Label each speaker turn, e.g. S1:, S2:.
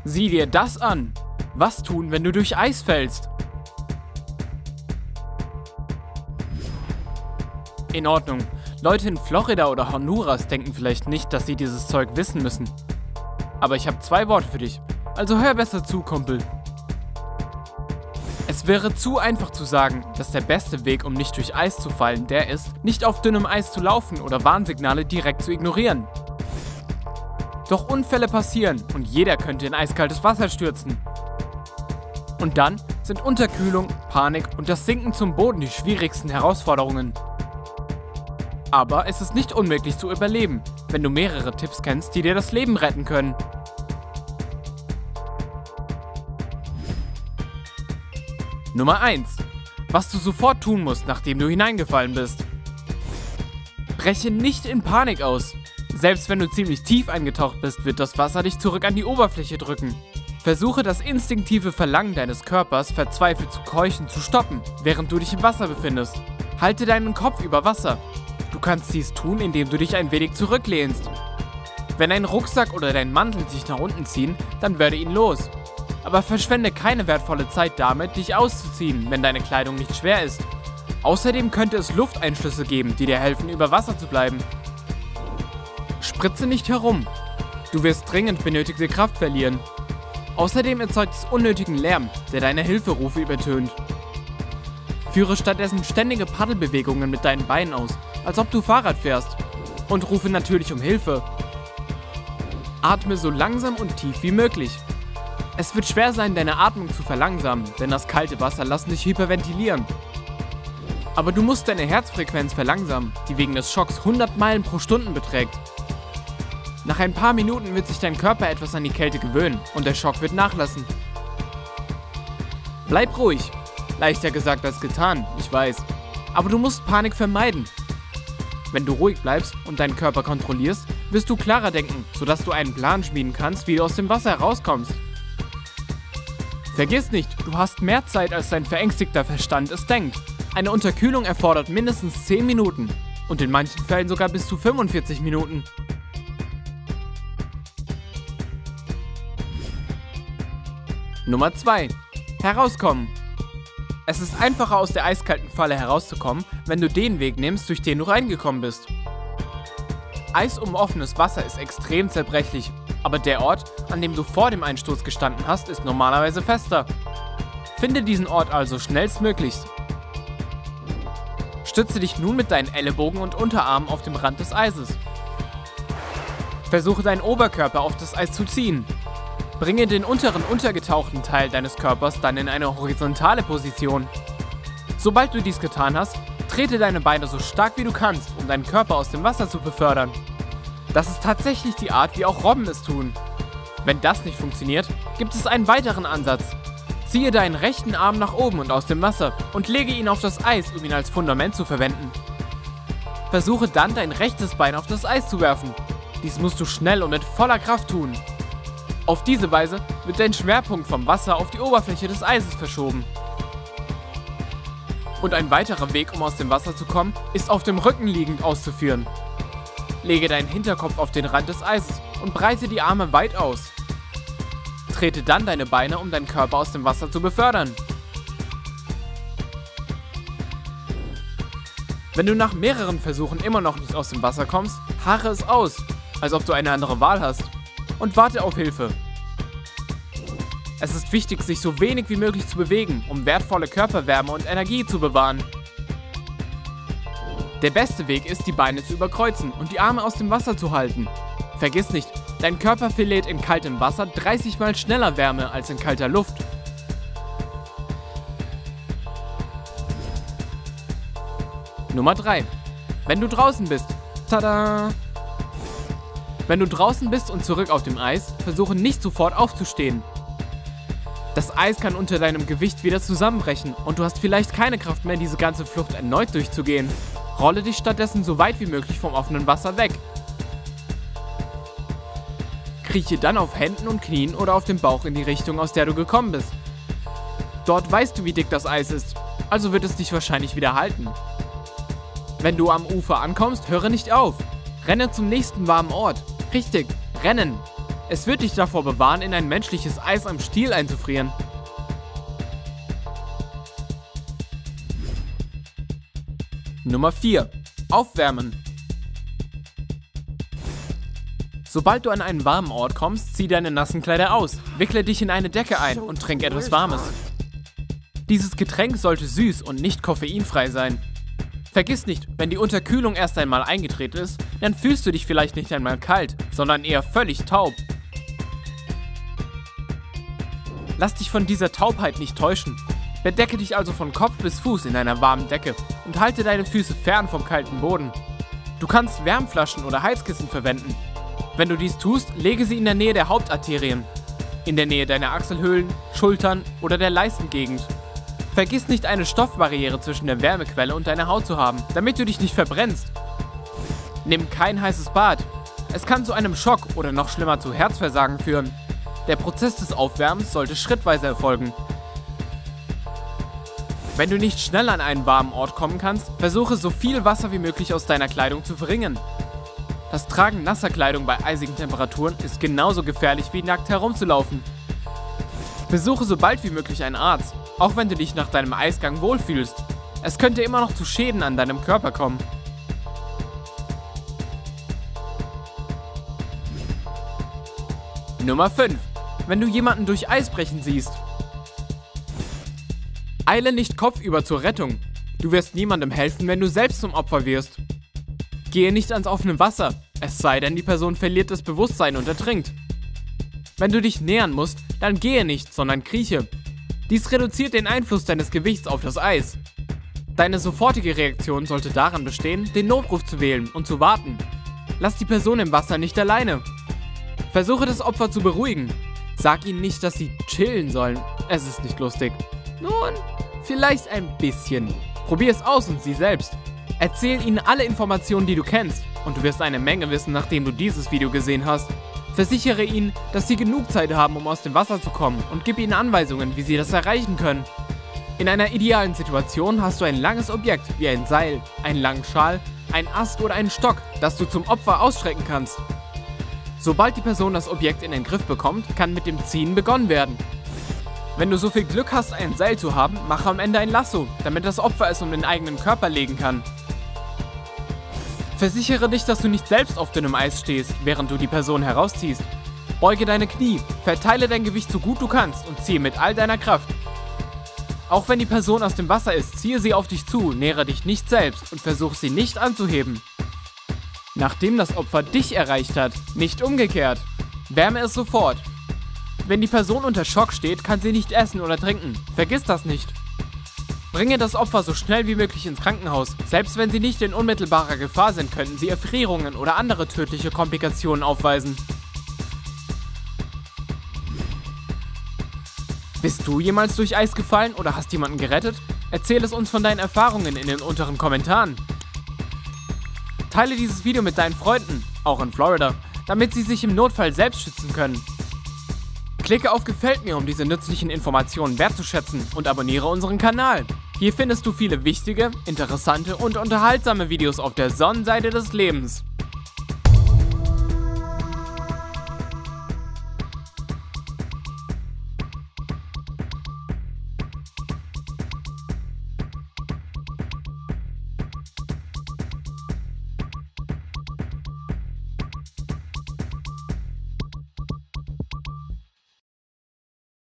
S1: Sieh dir das an. Was tun, wenn du durch Eis fällst? In Ordnung. Leute in Florida oder Honduras denken vielleicht nicht, dass sie dieses Zeug wissen müssen. Aber ich habe 2 Worte für dich. Also hör besser zu, Kumpel. Es wäre zu einfach zu sagen, dass der beste Weg, um nicht durch Eis zu fallen, der ist, nicht auf dünnem Eis zu laufen oder Warnsignale direkt zu ignorieren. Doch Unfälle passieren und jeder könnte in eiskaltes Wasser stürzen. Und dann sind Unterkühlung, Panik und das Sinken zum Boden die schwierigsten Herausforderungen. Aber es ist nicht unmöglich zu überleben, wenn du mehrere Tipps kennst, die dir das Leben retten können. Nummer 1. Was du sofort tun musst, nachdem du hineingefallen bist. Breche nicht in Panik aus. Selbst wenn du ziemlich tief eingetaucht bist, wird das Wasser dich zurück an die Oberfläche drücken. Versuche das instinktive Verlangen deines Körpers, verzweifelt zu keuchen, zu stoppen, während du dich im Wasser befindest. Halte deinen Kopf über Wasser. Du kannst dies tun, indem du dich ein wenig zurücklehnst. Wenn ein Rucksack oder dein Mantel dich nach unten ziehen, dann werde ihn los. Aber verschwende keine wertvolle Zeit damit, dich auszuziehen, wenn deine Kleidung nicht schwer ist. Außerdem könnte es Lufteinschlüsse geben, die dir helfen, über Wasser zu bleiben. Spritze nicht herum. Du wirst dringend benötigte Kraft verlieren. Außerdem erzeugt es unnötigen Lärm, der deine Hilferufe übertönt. Führe stattdessen ständige Paddelbewegungen mit deinen Beinen aus, als ob du Fahrrad fährst. Und rufe natürlich um Hilfe. Atme so langsam und tief wie möglich. Es wird schwer sein, deine Atmung zu verlangsamen, denn das kalte Wasser lässt dich hyperventilieren. Aber du musst deine Herzfrequenz verlangsamen, die wegen des Schocks 100 Meilen pro Stunde beträgt. Nach ein paar Minuten wird sich dein Körper etwas an die Kälte gewöhnen und der Schock wird nachlassen. Bleib ruhig. Leichter gesagt als getan, ich weiß. Aber du musst Panik vermeiden. Wenn du ruhig bleibst und deinen Körper kontrollierst, wirst du klarer denken, sodass du einen Plan schmieden kannst, wie du aus dem Wasser herauskommst. Vergiss nicht, du hast mehr Zeit, als dein verängstigter Verstand es denkt. Eine Unterkühlung erfordert mindestens 10 Minuten und in manchen Fällen sogar bis zu 45 Minuten. Nummer 2. Herauskommen. Es ist einfacher, aus der eiskalten Falle herauszukommen, wenn du den Weg nimmst, durch den du reingekommen bist. Eis um offenes Wasser ist extrem zerbrechlich, aber der Ort, an dem du vor dem Einsturz gestanden hast, ist normalerweise fester. Finde diesen Ort also schnellstmöglichst. Stütze dich nun mit deinen Ellenbogen und Unterarmen auf dem Rand des Eises. Versuche deinen Oberkörper auf das Eis zu ziehen. Bringe den unteren untergetauchten Teil deines Körpers dann in eine horizontale Position. Sobald du dies getan hast, trete deine Beine so stark wie du kannst, um deinen Körper aus dem Wasser zu befördern. Das ist tatsächlich die Art, wie auch Robben es tun. Wenn das nicht funktioniert, gibt es einen weiteren Ansatz. Ziehe deinen rechten Arm nach oben und aus dem Wasser und lege ihn auf das Eis, um ihn als Fundament zu verwenden. Versuche dann, dein rechtes Bein auf das Eis zu werfen. Dies musst du schnell und mit voller Kraft tun. Auf diese Weise wird dein Schwerpunkt vom Wasser auf die Oberfläche des Eises verschoben. Und ein weiterer Weg, um aus dem Wasser zu kommen, ist auf dem Rücken liegend auszuführen. Lege deinen Hinterkopf auf den Rand des Eises und breite die Arme weit aus. Trete dann deine Beine, um deinen Körper aus dem Wasser zu befördern. Wenn du nach mehreren Versuchen immer noch nicht aus dem Wasser kommst, harre es aus, als ob du eine andere Wahl hast, und warte auf Hilfe. Es ist wichtig, sich so wenig wie möglich zu bewegen, um wertvolle Körperwärme und Energie zu bewahren. Der beste Weg ist, die Beine zu überkreuzen und die Arme aus dem Wasser zu halten. Vergiss nicht, dein Körper verliert in kaltem Wasser 30 Mal schneller Wärme als in kalter Luft. Nummer 3. Wenn du draußen bist. Tada! Wenn du draußen bist und zurück auf dem Eis, versuche nicht sofort aufzustehen. Das Eis kann unter deinem Gewicht wieder zusammenbrechen und du hast vielleicht keine Kraft mehr, diese ganze Flucht erneut durchzugehen. Rolle dich stattdessen so weit wie möglich vom offenen Wasser weg. Krieche dann auf Händen und Knien oder auf dem Bauch in die Richtung, aus der du gekommen bist. Dort weißt du, wie dick das Eis ist, also wird es dich wahrscheinlich wieder halten. Wenn du am Ufer ankommst, höre nicht auf. Renne zum nächsten warmen Ort. Richtig, rennen. Es wird dich davor bewahren, in ein menschliches Eis am Stiel einzufrieren. Nummer 4. Aufwärmen. Sobald du an einen warmen Ort kommst, zieh deine nassen Kleider aus, wickle dich in eine Decke ein und trink etwas Warmes. Dieses Getränk sollte süß und nicht koffeinfrei sein. Vergiss nicht, wenn die Unterkühlung erst einmal eingetreten ist, dann fühlst du dich vielleicht nicht einmal kalt, sondern eher völlig taub. Lass dich von dieser Taubheit nicht täuschen. Bedecke dich also von Kopf bis Fuß in einer warmen Decke und halte deine Füße fern vom kalten Boden. Du kannst Wärmflaschen oder Heizkissen verwenden. Wenn du dies tust, lege sie in der Nähe der Hauptarterien, in der Nähe deiner Achselhöhlen, Schultern oder der Leistengegend. Vergiss nicht, eine Stoffbarriere zwischen der Wärmequelle und deiner Haut zu haben, damit du dich nicht verbrennst. Nimm kein heißes Bad. Es kann zu einem Schock oder noch schlimmer zu Herzversagen führen. Der Prozess des Aufwärmens sollte schrittweise erfolgen. Wenn du nicht schnell an einen warmen Ort kommen kannst, versuche so viel Wasser wie möglich aus deiner Kleidung zu verringern. Das Tragen nasser Kleidung bei eisigen Temperaturen ist genauso gefährlich wie nackt herumzulaufen. Besuche so bald wie möglich einen Arzt, auch wenn du dich nach deinem Eisgang wohlfühlst. Es könnte immer noch zu Schäden an deinem Körper kommen. Nummer 5. Wenn du jemanden durch Eis brechen siehst. Eile nicht kopfüber zur Rettung. Du wirst niemandem helfen, wenn du selbst zum Opfer wirst. Gehe nicht ans offene Wasser, es sei denn, die Person verliert das Bewusstsein und ertrinkt. Wenn du dich nähern musst, dann gehe nicht, sondern krieche. Dies reduziert den Einfluss deines Gewichts auf das Eis. Deine sofortige Reaktion sollte daran bestehen, den Notruf zu wählen und zu warten. Lass die Person im Wasser nicht alleine. Versuche das Opfer zu beruhigen. Sag ihnen nicht, dass sie chillen sollen. Es ist nicht lustig. Nun, vielleicht ein bisschen. Probier es aus und sieh selbst. Erzähl ihnen alle Informationen, die du kennst, und du wirst eine Menge wissen, nachdem du dieses Video gesehen hast. Versichere ihnen, dass sie genug Zeit haben, um aus dem Wasser zu kommen, und gib ihnen Anweisungen, wie sie das erreichen können. In einer idealen Situation hast du ein langes Objekt, wie ein Seil, einen langen Schal, einen Ast oder einen Stock, das du zum Opfer ausstrecken kannst. Sobald die Person das Objekt in den Griff bekommt, kann mit dem Ziehen begonnen werden. Wenn du so viel Glück hast, ein Seil zu haben, mache am Ende ein Lasso, damit das Opfer es um den eigenen Körper legen kann. Versichere dich, dass du nicht selbst auf dünnem Eis stehst, während du die Person herausziehst. Beuge deine Knie, verteile dein Gewicht so gut du kannst und ziehe mit all deiner Kraft. Auch wenn die Person aus dem Wasser ist, ziehe sie auf dich zu, nähere dich nicht selbst und versuch sie nicht anzuheben. Nachdem das Opfer dich erreicht hat, nicht umgekehrt. Wärme es sofort. Wenn die Person unter Schock steht, kann sie nicht essen oder trinken. Vergiss das nicht. Bringe das Opfer so schnell wie möglich ins Krankenhaus. Selbst wenn sie nicht in unmittelbarer Gefahr sind, könnten sie Erfrierungen oder andere tödliche Komplikationen aufweisen. Bist du jemals durch Eis gefallen oder hast jemanden gerettet? Erzähl es uns von deinen Erfahrungen in den unteren Kommentaren. Teile dieses Video mit deinen Freunden, auch in Florida, damit sie sich im Notfall selbst schützen können. Klicke auf Gefällt mir, um diese nützlichen Informationen wertzuschätzen, und abonniere unseren Kanal. Hier findest du viele wichtige, interessante und unterhaltsame Videos auf der Sonnenseite des Lebens.